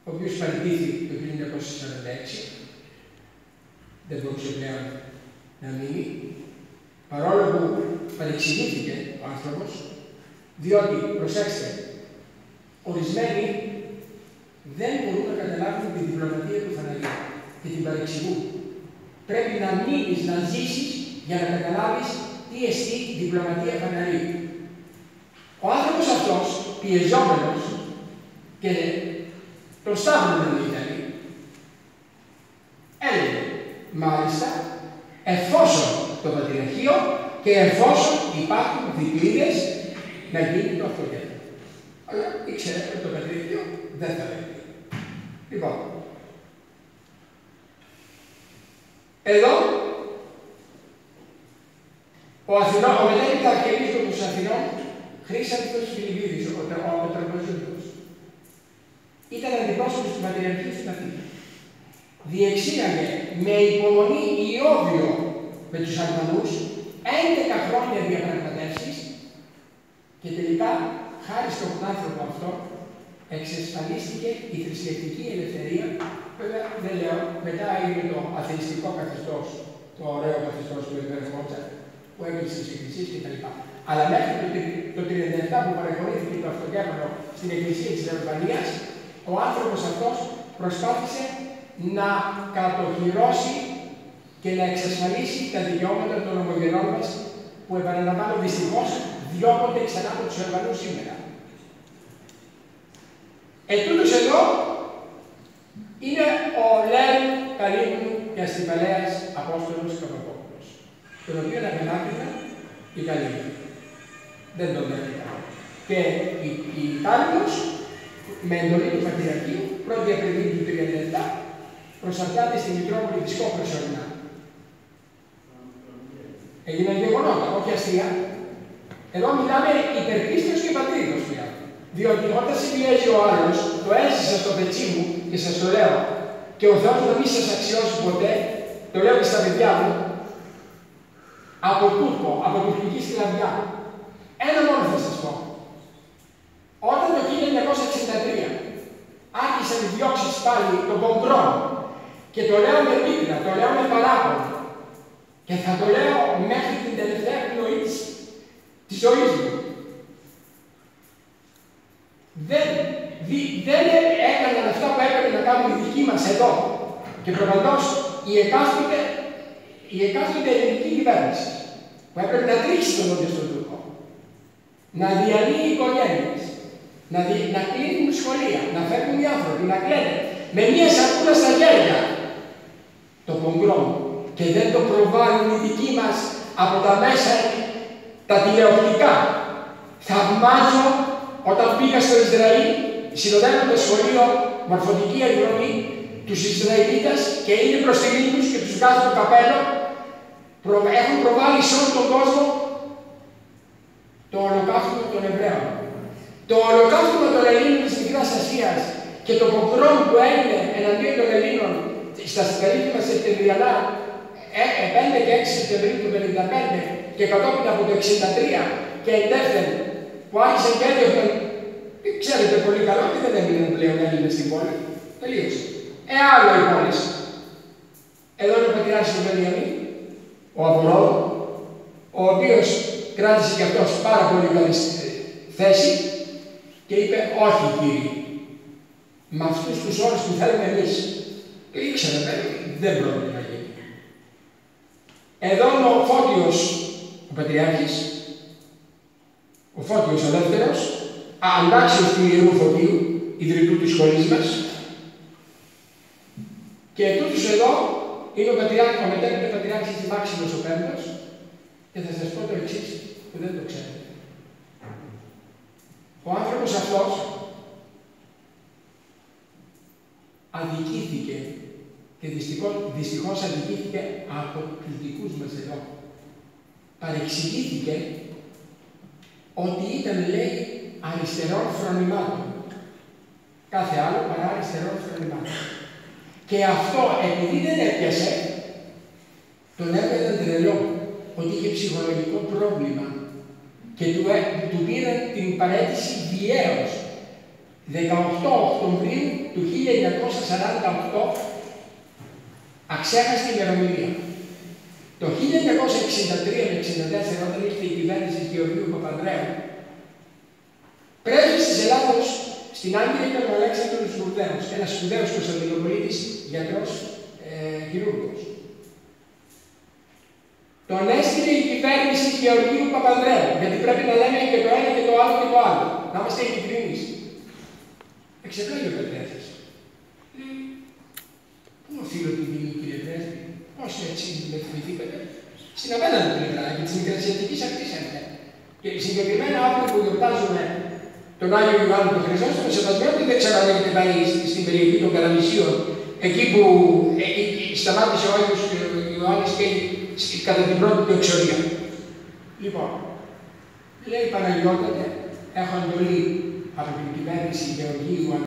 ο οποίος παραιτήθη το 1946, δεν μπορούσε πλέον να μείνει, παρόλο που παρεξηγήθηκε ο άνθρωπος, διότι, προσέξτε, ορισμένοι δεν μπορούν να καταλάβουν τη διπλωματία του θανατίου και την παρεξηγούν. Πρέπει να μείνεις, να ζήσεις για να καταλάβεις τι εστί διπλωματία φαναρίου. Ο άνθρωπος αυτός, πιεζόμενος και τον σταύρωνε οι Ιταλοί, έλεγε, μάλιστα, εφόσον το Πατριαρχείο και εφόσον υπάρχουν δικλείδες να γίνει το αυτοκέντρο. Αλλά ήξερε ότι το Πατριαρχείο δεν θα λέγει. Λοιπόν, εδώ ο μετέπειτα αρχιεπίσκοπος Αθηνών, Χρύσανθος Φιλιππίδης, ο Πετροπολίτης, ήταν αντιπρόσωπος του Πατριαρχείου στην Αθήνα. Διεξήγαγε με υπομονή ιόβιο με τους Αλβανούς 11 χρόνια διαπραγματεύσεις και τελικά, χάρη στον άνθρωπο αυτό, εξασφαλίστηκε η θρησκευτική ελευθερία. Βέβαια, δεν λέω, μετά έγινε το αθεϊστικό καθεστώς, το ωραίο καθεστώς του Ερχόντσα, που έκλεισε τις εκκλησίες κτλ. Αλλά μέχρι το 1937 που παραχωρήθηκε το αυτοκέφαλο στην εκκλησία της Αλβανίας, ο άνθρωπος αυτός προσπάθησε να κατοχυρώσει και να εξασφαλίσει τα δικαιώματα των ομογενών μας, που επαναλαμβάνω δυστυχώς διώκονται ξανά από τους Αλβανούς σήμερα. Ετούτος εδώ είναι ο Λέων Καλύμνου και Αστυπαλέας Απόστολος Καπαπόπουλος, τον οποίο απενάκρινα η Καλύμνου. Δεν τον έλεγα. Και η Καλύμνος, με εντολή του Πατριαρχείου, 1η Απριλίου του 1937, προσαρτάται στη Μητρόπολη της Κόπρας προσωρινά. Έγιναν γεγονότα, όχι αστεία. Εδώ μιλάμε υπερπίστεως και πατρίδος πια. Διότι όταν σε πιέζει ο άλλος, το έζησα στο πετσί μου και σας το λέω, και ο Θεός να μην σας αξιώσει ποτέ, το λέω και στα παιδιά μου, από Τούρκο, από τουρκική σκλαβιά. Ένα μόνο θα σας πω. Όταν το 1963 άρχισαν οι διώξεις πάλι των Πογκρών, και το λέω με πίκρα, το λέω με παράπονο, και θα το λέω μέχρι την τελευταία πνοή της ζωής μου. Δεν έκαναν αυτά που έπρεπε να κάνουν οι δικοί μας εδώ. Και προφανώς η εκάστοτε ελληνική κυβέρνηση, που έπρεπε να τρίξει τον νότιο στον Τούρκο, να διαλύει οικογένειες, να κλείνουν σχολεία, να φεύγουν οι άνθρωποι, να κλαίνουν με μία σακούλα στα χέρια το πογκρόμ, και δεν το προβάλλουν οι δικοί μας από τα μέσα τα τηλεοπτικά. Θαυμάζω όταν πήγα στο Ισραήλ, συνοδεύοντας σχολείο μορφωτική εκδρομή, τους Ισραηλίτες, και είναι προς τιμή τους και τους βγάζουν το καπέλο, έχουν προβάλλει σε όλο τον κόσμο το ολοκαύτωμα των Εβραίων. Το ολοκαύτωμα των Ελλήνων της Μικράς Ασίας και το πογκρόμ που έγινε εναντίον των Ελλήνων στα περίφημα Σεπτεμβριανά 5 και 6 Σεπτεμβρίου του 1955 και κατόπιν από το 1963 και εντεύθεν που άρχισαν και έδιωχναν, ξέρετε πολύ καλά ότι δεν έμειναν πλέον Έλληνες στην πόλη. Τελείωσε. Άλλο οι πόλεις. Εδώ είναι ο Πατριάρχης του Βενιαμίν, ο Απορρόδου, ο οποίος κράτησε και αυτός πάρα πολύ καλή θέση και είπε: όχι, κύριοι, με αυτούς τους όρους που θέλουμε εμείς. Και ήξερε, δεν πρόκειται να γίνει. Εδώ είναι ο Φώτιος, ο Πατριάρχης, ο Φώτιος Ελεύθερος, αντάξιος του Ιερού Φωτίου, ιδρυτού της σχολής μας. Και τούτος εδώ είναι ο μετέπειτα Πατριάρχης της Μάξιμος ο Πέμπτος, και θα σας πω το εξής, που δεν το ξέρετε. Ο άνθρωπος αυτός αδικήθηκε και δυστυχώς αδικήθηκε από τους δικούς μας εδώ. Παρεξηγήθηκε ότι ήταν, λέει, αριστερών φρονημάτων. Κάθε άλλο παρά αριστερών φρονημάτων. Και αυτό, επειδή δεν έπιασε, τον έπαιρναν τρελό, ότι είχε ψυχολογικό πρόβλημα και του πήραν την παραίτηση βιαίως. 18 Οκτωβρίου του 1948, αξέχαστη ημερομηνία. Το 1963 με 1964, όταν ήρθε η κυβέρνηση της Γεωργίου Παπανδρέου, πρέσβης της Ελλάδος στην Άγκυρα ήταν ο Αλέξανδρος Βουρδέος, ένας σπουδαίος Κωνσταντινοπολίτης γιατρός χειρούργος. Τον έστειλε η κυβέρνηση της Γεωργίου Παπανδρέου, γιατί πρέπει να λέμε και το ένα και το άλλο και το άλλο. Να είμαστε ειλικρινείς. Εξεπλάγει ο Πετρέθης. Λέει, πού οφείλω την τιμή, κύριε Πρέσβη, πώς έτσι με θυμηθήκατε? Στην απέναντι πλευρά και της Μικρασιατικής αυτής έρχεται. Και συγκεκριμένα αύριο που γιορτάζουμε τον Άγιο Ιωάννη τον Χρυσόστομο, σε Σεβασμιώτη, δεν ξέρω αν έχετε πάει στην περιοχή των Καραμισίων, εκεί που σταμάτησε ο Άγιος Ιωάννης και κατά την πρώτη του εξορία. Λοιπόν, λέει Παναγιώτατε, έχω εντολή από την κυβέρνηση Γεωργίου